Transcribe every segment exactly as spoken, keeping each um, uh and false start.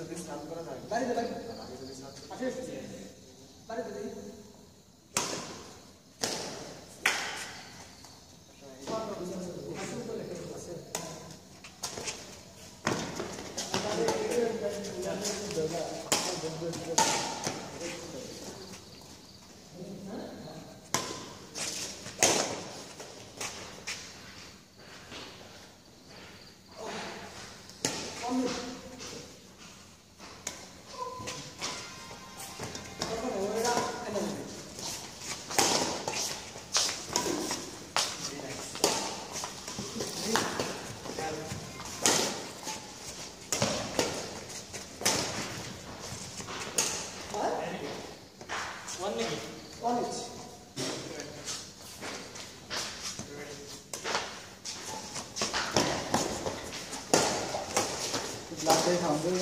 যদি সাত করা যায় বাড়িতে বাড়ি আগে যদি সাত আসে বাড়িতে দেখি One inch. Last day found it.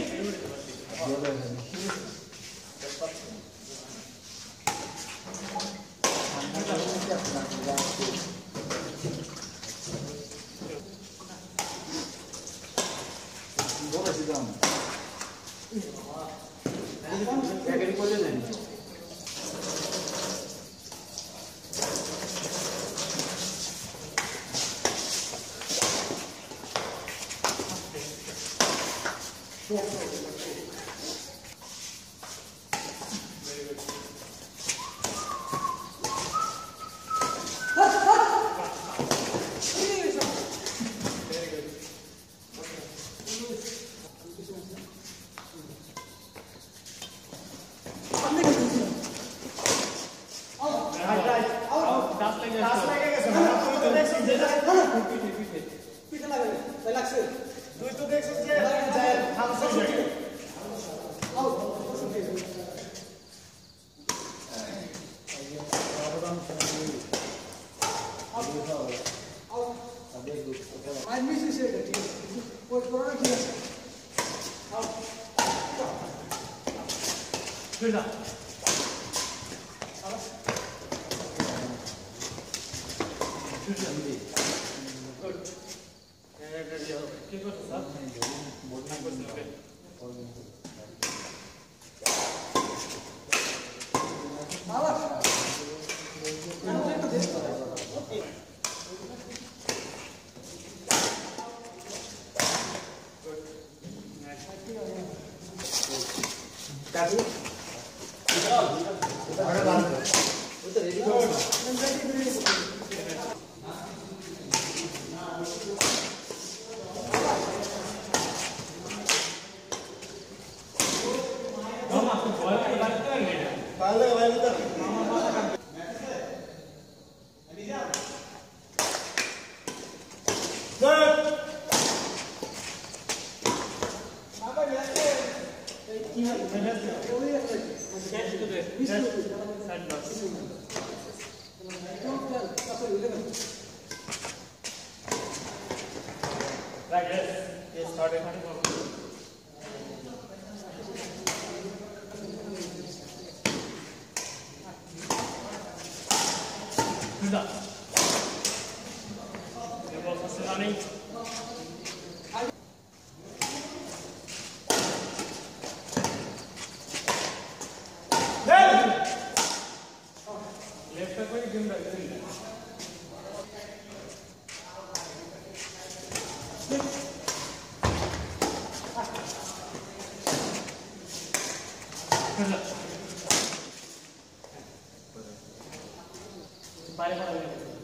I miss you said that. What product here? Out. Good job. Good. Keep it up. Okay. That's it. Right, yes. Yes, start recording. Good job. Your ball is running. Left side by gym right. Bye bye.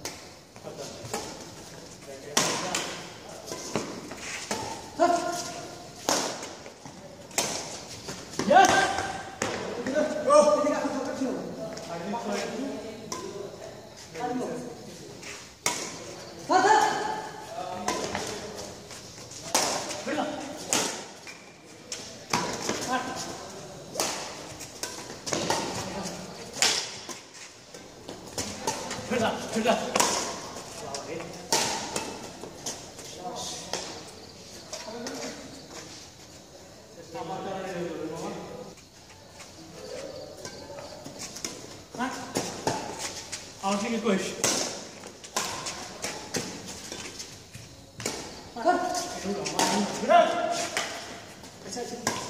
Good job, good job. I'll take a push. Good. Good.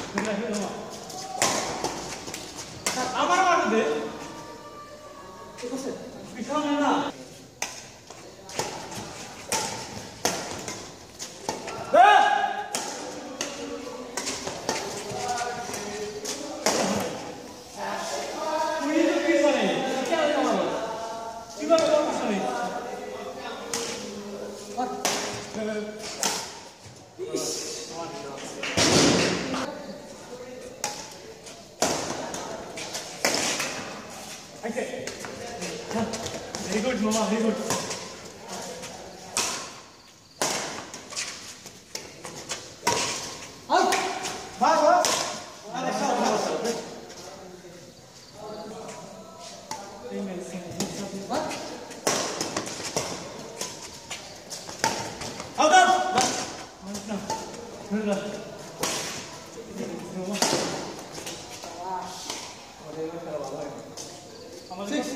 그래, 그래, 넘어. 자, 아마라 가는데? 이거 세. 이상하나? Okay. Very good, Mama. Very good. Out. Bye, bye. Alex, out. What? Out, out. Good. Six.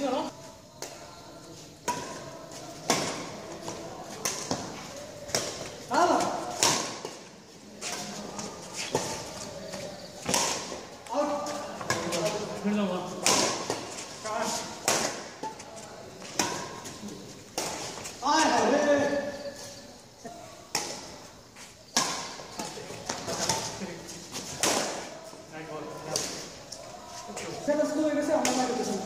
Out. Out. Good, Mama. Saya sudah ini saya orang lain kesini.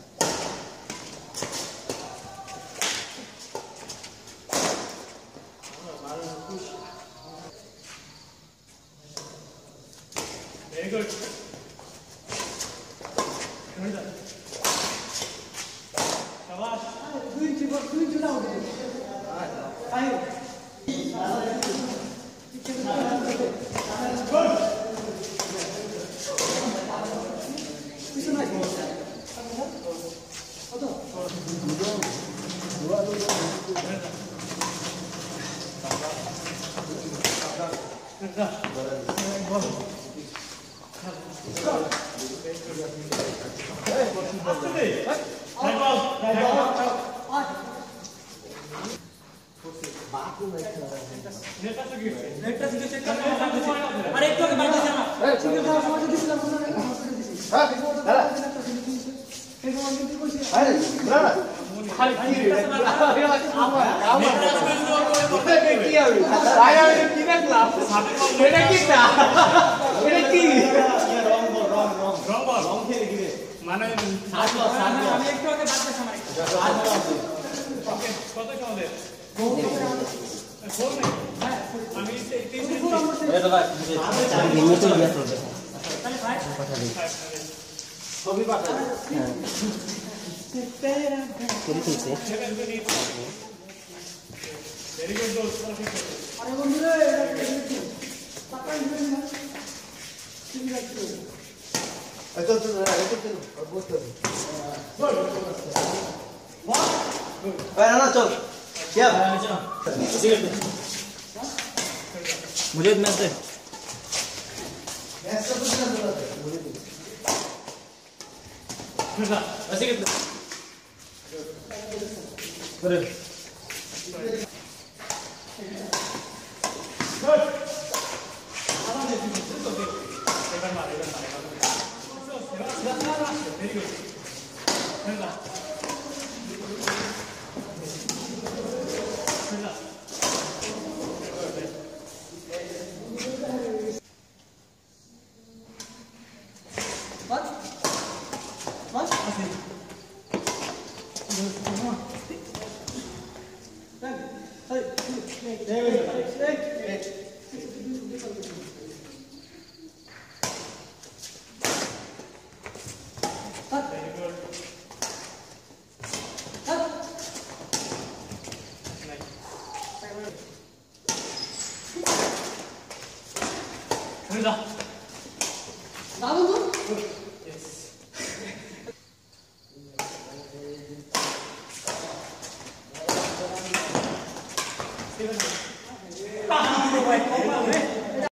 Very good. Good. Shabash. Dua inci, dua inci lah udah. Ayo. Good. Bisa naik. Atau? Dua, dua, dua. अरे एक तो के बाद जाना Eh, tinggal dah mau jadi silam mana? Hah? Dah. Eh, mau ganti kursi. Ayo, berapa? खाली Kiri. Apa? Kamu. Kita kiri. Saya ini kiri lah. Ini kita. Ini kiri. Wrong ball, wrong, wrong. Wrong ball. Wrong kiri kiri. Mana ini? Satu, satu. আমি একটু আগে বাদ দিলাম আমার। Satu. Okay कत কেমন দে Gol করে फोर नहीं আমি तीस পুরো আমার সে Eh, coba. Ini tuh dia tuh. তাহলে ভাই Hobi pakai. Kiri sih. Very good goal আরে বন্ধুরা এটা কি টাকা দিবেন না ঠিক আছে Itu tuh, itu tuh. Bagus tuh. Eh, Nana, चल. Siap. मुझे मैच दे. मैच सब कुछ कर दो. मुझे दे. ऐसे कितना? करे. गुड आराम से तो दे एक बार मार एक बार मार वेरी गुड खेलना खेलना What? What? वेरी गुड खेलना 나도